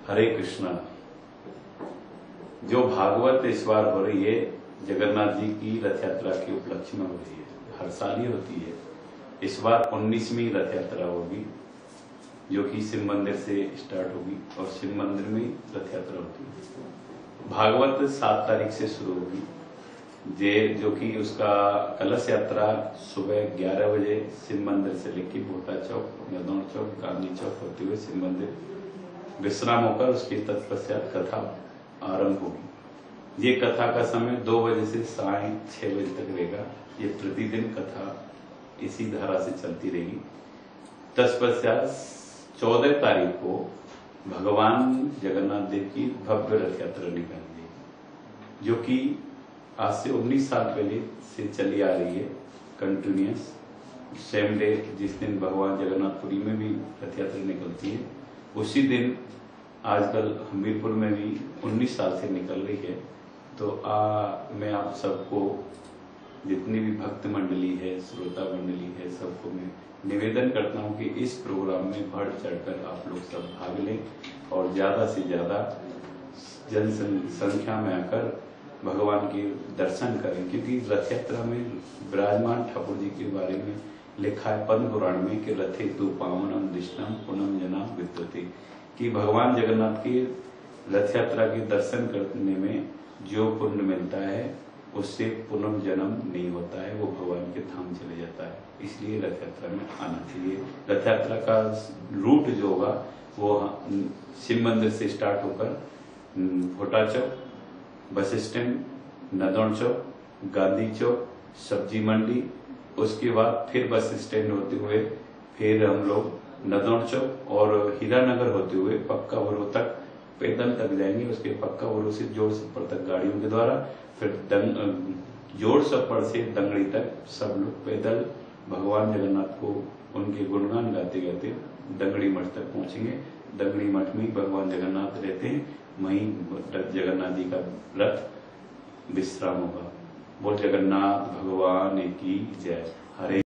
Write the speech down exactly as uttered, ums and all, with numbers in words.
हरे कृष्णा। जो भागवत इस बार हो रही है जगन्नाथ जी की रथ यात्रा के उपलक्ष्य में हो रही है, हर साल ही होती है। इस बार उन्नीसवीं रथ यात्रा होगी जो कि शिव मंदिर से स्टार्ट होगी और शिव मंदिर में रथ यात्रा होती है। भागवत सात तारीख से शुरू होगी जे जो कि उसका कलश यात्रा सुबह ग्यारह बजे शिव मंदिर से लेकर भोटा चौक, नदौन चौक, गांधी चौक होते हुए शिव मंदिर विश्राम होकर उसके तत्पश्चात कथा आरंभ होगी। ये कथा का समय दो बजे से साय छह बजे तक रहेगा। ये प्रतिदिन कथा इसी धारा से चलती रहेगी। तत्पश्चात चौदह तारीख को भगवान जगन्नाथ देव की भव्य रथ यात्रा निकालेंगे जो कि आज से उन्नीस साल पहले से चली आ रही है कंटिन्यूस। सेम डे जिस दिन भगवान जगन्नाथपुरी में भी रथ यात्रा निकलती है उसी दिन आजकल हमीरपुर में भी उन्नीस साल से निकल रही है। तो आ, मैं आप सबको जितनी भी भक्त मंडली है, श्रोता मंडली है, सबको मैं निवेदन करता हूं कि इस प्रोग्राम में बढ़ चढ़कर आप लोग सब भाग लें और ज्यादा से ज्यादा जन संख्या में आकर भगवान के दर्शन करें, क्योंकि रथ यात्रा में विराजमान ठाकुर जी के बारे में लिखा है पद्म पुराण में कि रथे तु पावनम दिष्टम पुनम जना विद्यते, कि भगवान जगन्नाथ की रथ यात्रा के दर्शन करने में जो पुण्य मिलता है उससे पुनः जन्म नहीं होता है, वो भगवान के धाम चले जाता है। इसलिए रथ यात्रा में आना चाहिए। रथ यात्रा का रूट जो होगा वो शिव मंदिर से स्टार्ट होकर भोटा चौक, बस स्टैंड, नदौन चौक, गांधी चौक, सब्जी मंडी, उसके बाद फिर बस स्टैंड होते हुए फिर हम लोग नदौन चौक और हीरानगर होते हुए पक्का वरो तक पैदल तक जाएंगे। उसके पक्का वरो से जोड़ सप्पर तक गाड़ियों के द्वारा, फिर दंग जोड़ सप्पर से दंगड़ी तक सब लोग पैदल भगवान जगन्नाथ को उनके गुणगान गाते गाते दंगड़ी मठ तक पहुंचेंगे। दंगड़ी मठ में भगवान जगन्नाथ रहते हैं, वहीं जगन्नाथ जी का रथ विश्राम होगा। बोल जगन्नाथ भगवान की जय। हरे